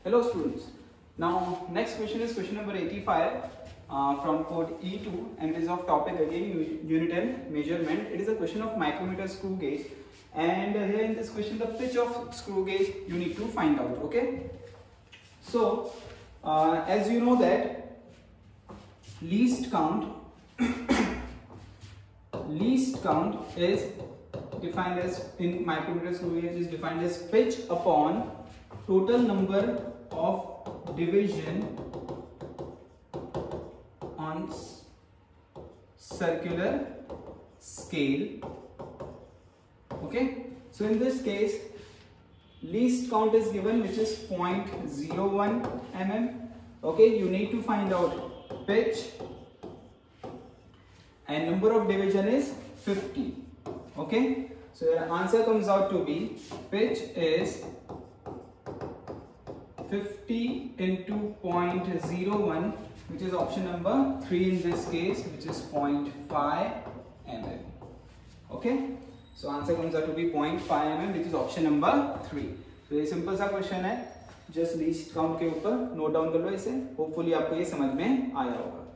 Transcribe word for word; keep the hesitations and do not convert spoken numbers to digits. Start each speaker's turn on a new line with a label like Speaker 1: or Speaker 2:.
Speaker 1: Hello students. Now next question is question number eighty-five uh, from code E two and it is of topic again unit ten measurement. It is a question of micrometer screw gauge, and here in this question the pitch of screw gauge you need to find out. Okay. So uh, as you know that least count least count is defined as in micrometer screw gauge is defined as pitch upon total number of division on circular scale. Okay, so in this case least count is given, which is zero point zero one millimeter. Okay, you need to find out pitch and number of division is fifty. Okay, so your answer comes out to be pitch is fifty into zero point zero one, which is option number three in this case, which is zero point five millimeter. Okay, so answer comes out to be zero point five millimeter, which is option number three. तो ये simple सा question है, just least count के ऊपर note down कर लो इसे, hopefully आपको ये समझ में आया होगा.